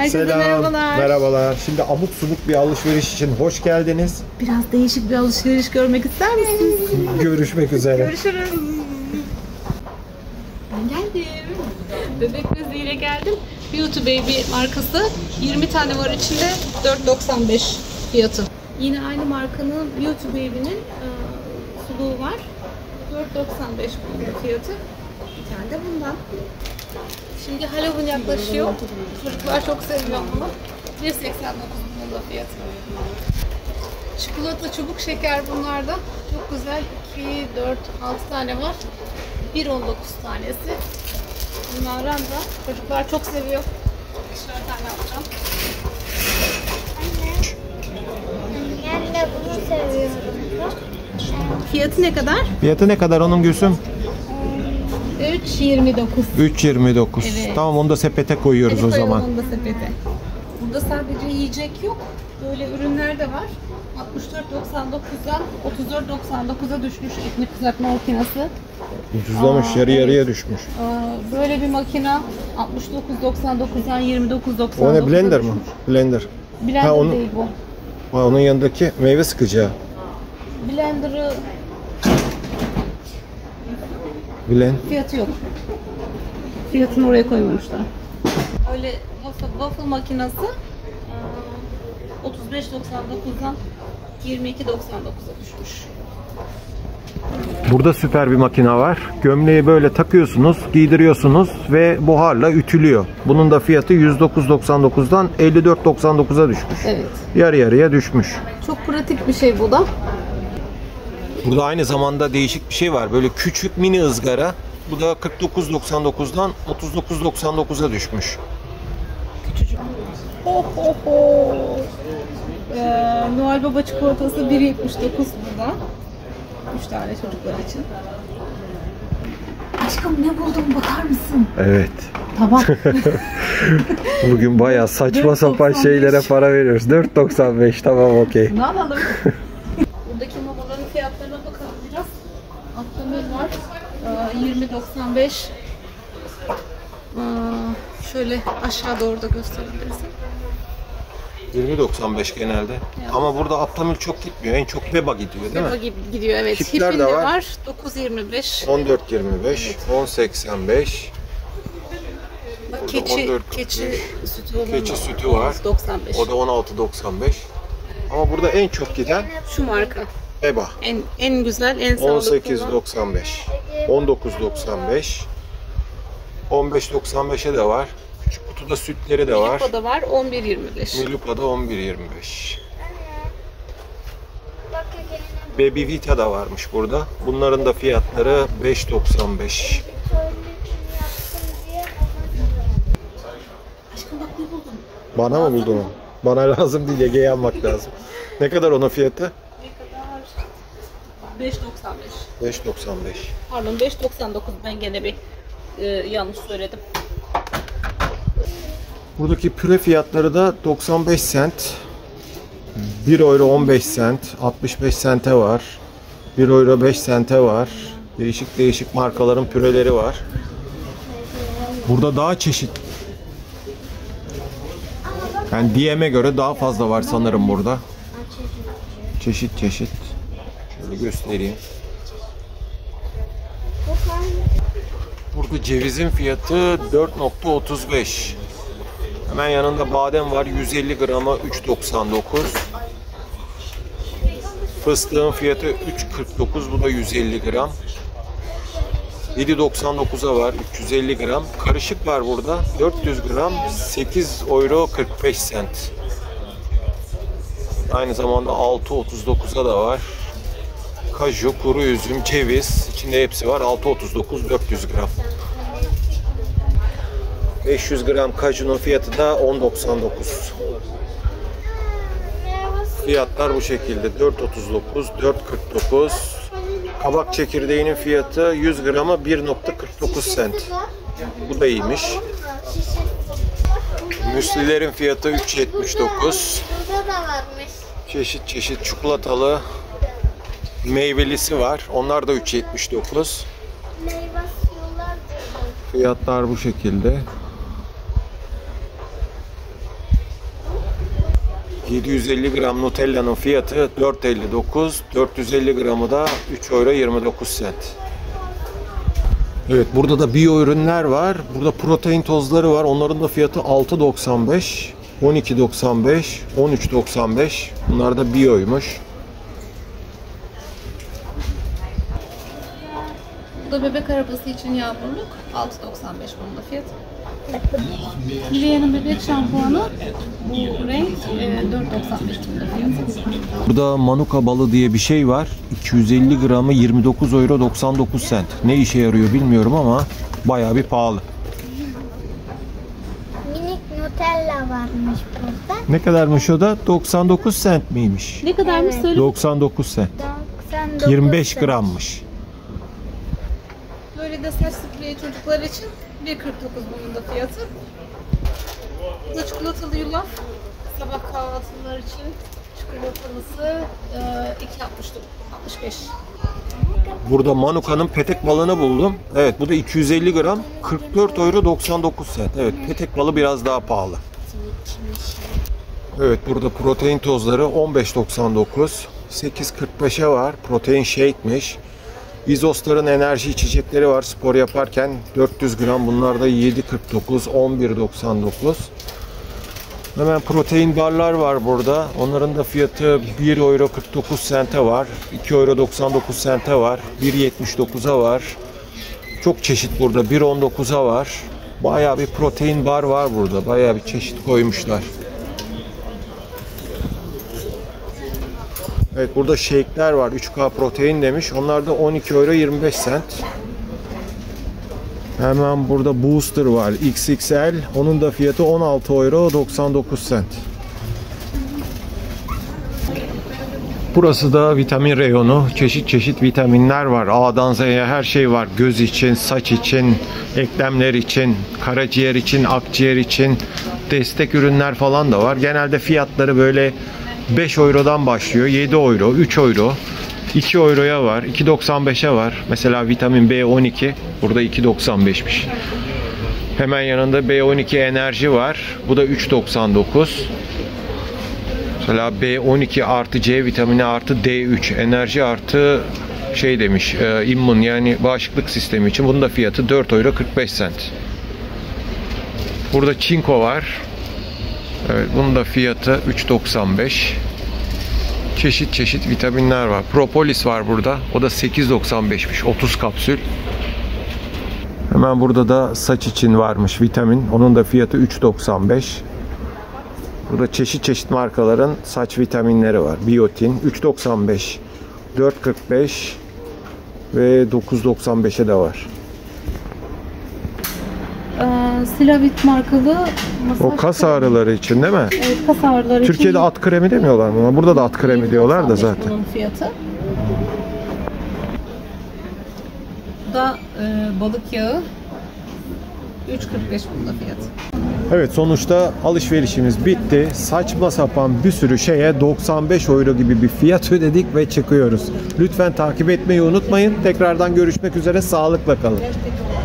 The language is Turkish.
Herkese Selam. merhabalar. Merhabalar. Şimdi abuk subuk bir alışveriş için hoş geldiniz. Biraz değişik bir alışveriş görmek ister misiniz? Görüşmek üzere. Görüşürüz. Ben geldim. Bebek beziyle geldim. Beauty Baby markası. 20 tane var içinde. 4.95 fiyatı. Yine aynı markanın Beauty Baby'nin suluğu var. 4.95 bunun fiyatı. Bir tane de bundan. Şimdi Halloween yaklaşıyor. Çocuklar çok seviyor bunu. 1.89 bunun da fiyatı. Çikolata çubuk şeker bunlarda. Çok güzel. 2, 4, 6 tane var. 1.19 tanesi. Bunlardan da çocuklar çok seviyor. 5 tane alacağım. Ben de bunu seviyorum. Fiyatı ne kadar? Fiyatı ne kadar onun Gülsüm? 3.29. 3.29. Evet. Tamam, onu da sepete koyuyoruz o zaman. Onu da sepete. Burada sadece yiyecek yok. Böyle ürünler de var. 64.99'dan 34.99'a düşmüş ekmek kızartma makinesi. Ucuzlamış, yarı yarıya düşmüş. Böyle bir makina 69.99'dan 29.99'a O ne, blender düşmüş. mı? Blender. Blender Ha, onu- değil bu. Ha, onun yanındaki meyve sıkacağı. Blender'ı Blend. fiyatı yok. Fiyatını oraya koymamışlar. Öyle waffle makinesi 35.99'dan 22.99'a düşmüş. Burada süper bir makine var. Gömleği böyle takıyorsunuz, giydiriyorsunuz ve buharla ütülüyor. Bunun da fiyatı 109.99'dan 54.99'a düşmüş. Evet. Yarı yarıya düşmüş. Çok pratik bir şey bu da. Burada aynı zamanda değişik bir şey var. Böyle küçük mini ızgara. Bu da 49.99'dan 39.99'a düşmüş. Küçücük. Ho ho ho. Noel Baba çikolatası 1.79 burada. 3 tane çocuklar için. Aşkım ne buldum bakar mısın? Evet. Tamam. Bugün bayağı saçma sapan 4.95. şeylere para veriyoruz. 4.95, tamam, okey. Ne yapalım? Buradaki mamaların fiyatlarına bakalım biraz. Atlamir var. 20.95. Şöyle aşağı doğru da gösterebilirsin. 20.95 genelde. Evet. Ama burada Aptamil çok gitmiyor. En çok Beba gidiyor değil Beba mi? gibi gidiyor evet. Hipler de Hip'in de var. var. 9.25. 14.25, 10.85. Bak Burada keçi 14.45. sütü olan Keçi da sütü var. 95. O da 16.95. Ama burada en çok giden Şu marka. Beba. En güzel, en sağlıklı olan. 18.95, 19.95, 15.95'e de var. Küçük kutuda sütleri de var. Milupa'da var 11.25. Milupa'da 11.25. Bak gelene Baby Vita da varmış burada. Bunların da fiyatları 5.95. tuvaletini yaptım diye Aşkım bak ne buldum. Bana mı buldun onu? Bana lazım değil, Ege'ye almak lazım. Ne kadar onun fiyatı? Ne kadar? 5.95. 5.95. Pardon 5.99 ben gene bir yanlış söyledim. Buradaki püre fiyatları da 95 sent. 1 euro 15 sent. 65 sente var. 1 euro 5 sente var. Değişik değişik markaların püreleri var. Burada daha çeşit. Yani DM'e göre daha fazla var sanırım burada. Çeşit çeşit. Şöyle göstereyim. Burada cevizin fiyatı 4.35. Hemen yanında badem var. 150 grama 3.99. Fıstığın fiyatı 3.49. Bu da 150 gram. 7.99'a var. 350 gram. Karışık var burada. 400 gram. 8 euro 45 sent. Aynı zamanda 6.39'a da var. Kaju, kuru üzüm, ceviz. İçinde hepsi var. 6.39, 400 gram. 500 gram kajunun fiyatı da 10.99. Fiyatlar bu şekilde. 4.39, 4.49. Kabak çekirdeğinin fiyatı 100 grama 1.49 sent. Bu da iyiymiş. Müslilerin fiyatı 3.79. burada da varmış. Çeşit çeşit çikolatalı meyvelisi var. Onlar da 3.79. Meyve sular diyorum. Fiyatlar bu şekilde. 750 gram Nutella'nın fiyatı 4.59. 450 gramı da 3 euro 29 sent. Evet, burada da biyo ürünler var. Burada protein tozları var. Onların da fiyatı 6.95, 12.95, 13.95. Bunlar da biyoymuş. Bu da bebek arabası için yağmurluk. 6.95 bunun da fiyatı. Nivea'nın bebek şampuanı bu renk 4.95 bunun da fiyatı. Burada Manuka balı diye bir şey var. 250 gramı 29 euro 99 sent. Ne işe yarıyor bilmiyorum ama bayağı bir pahalı. Minik Nutella varmış burada. Ne kadarmış o da? 99 sent miymiş? Ne kadarmış Evet. söyle. 99 sent. 99 25 cent. grammış. Böyle de saç spreyi çocuklar için 1.49 bunun da fiyatı. Bu da çikolatalı yulaf. Sabah kahvaltılar için çikolatalısı 2.65. Burada Manuka'nın petek balını buldum. Evet, bu da 250 gram 44 euro 99 sent. Evet, petek balı biraz daha pahalı. Evet, burada protein tozları 15.99. 8.45'e var. Protein shake'miş. İzostar'ın enerji içecekleri var spor yaparken. 400 gram, bunlar da 7.49, 11.99. Hemen protein barlar var burada. Onların da fiyatı 1 euro 49 sente var. 2 euro 99 sente var. 1.79'a var. Çok çeşit burada. 1.19'a var. Bayağı bir protein bar var burada. Bayağı bir çeşit koymuşlar. Evet, burada shake'ler var. 3K protein demiş. Onlar da 12 euro 25 sent. Hemen burada Booster var. XXL. Onun da fiyatı 16 euro 99 sent. Burası da vitamin reyonu. Çeşit çeşit vitaminler var. A'dan Z'ye her şey var. Göz için, saç için, eklemler için, karaciğer için, akciğer için destek ürünler falan da var. Genelde fiyatları böyle 5 eurodan başlıyor. 7 euro, 3 euro, 2 euroya var, 2.95'e var. Mesela vitamin B12 burada 2.95'miş. Hemen yanında B12 enerji var. Bu da 3.99. Mesela B12 artı C vitamini artı D3 enerji artı şey demiş, immün yani bağışıklık sistemi için. Bunun da fiyatı 4 euro 45 sent. Burada çinko var. Evet, bunun da fiyatı 3.95. Çeşit çeşit vitaminler var. Propolis var burada. O da 8.95'miş. 30 kapsül. Hemen burada da saç için varmış vitamin. Onun da fiyatı 3.95. Burada çeşit çeşit markaların saç vitaminleri var. Biotin 3.95, 4.45 ve 9.95'e de var. Silavit markalı masaj O kas ağrıları için değil mi? Evet, kas ağrıları Türkiye'de için at kremi demiyorlar mı? Burada da at kremi diyorlar da zaten. bunun fiyatı. Bu da balık yağı 3.45 bunun da fiyatı. Evet, sonuçta alışverişimiz bitti. Saçma sapan bir sürü şeye 95 euro gibi bir fiyat ödedik ve çıkıyoruz. Lütfen takip etmeyi unutmayın. Tekrardan görüşmek üzere. Sağlıkla kalın.